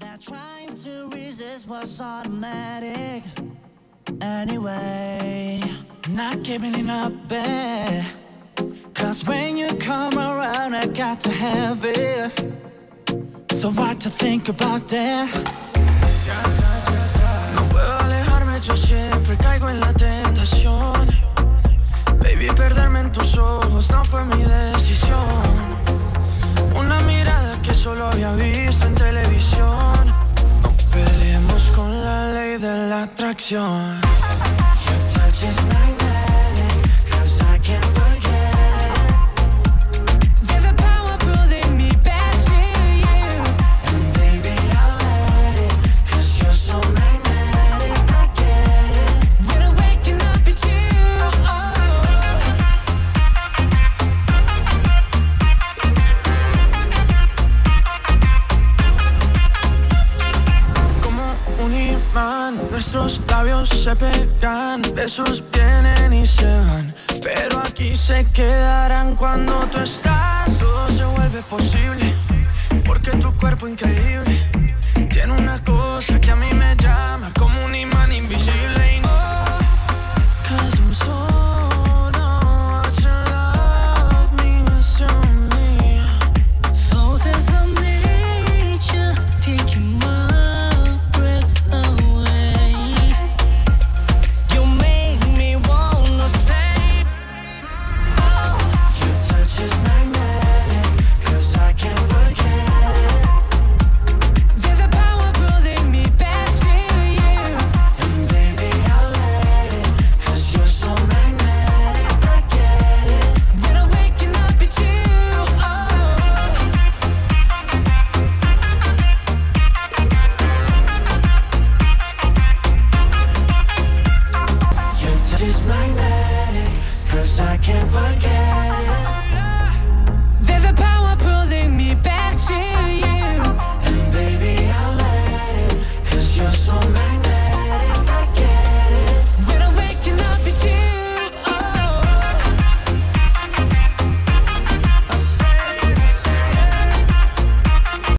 Trying to resist was automatic. Anyway, not giving it up, babe. Cause when you come around, I got to have it. So what to think about that? No puedo alejarme, yo siempre caigo en la tentación. Baby, perderme en tus ojos no fue mi decisión. Una mirada que solo había visto en televisión. No peleemos con la ley de la atracción. Your touch is magnetic, cause I can't forget it. There's a power pulling me back to you. And baby, I'll let it, cause you're so magnetic, I get it. When I'm waking up at you, un imán, nuestros labios se pegan, besos vienen y se van, pero aquí se quedarán